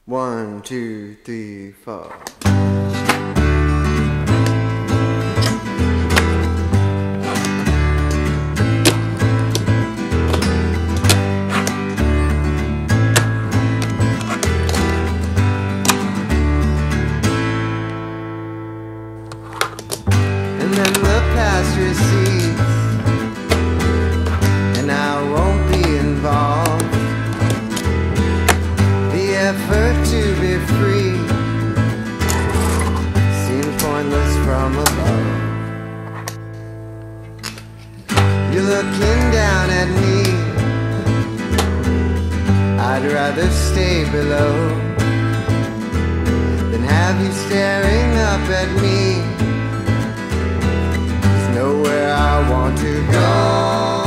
One, two, three, four. And then the past recedes, and I won't be involved. The effort to be free seems pointless from above. You're looking down at me, I'd rather stay below than have you staring up at me. There's nowhere I want to go.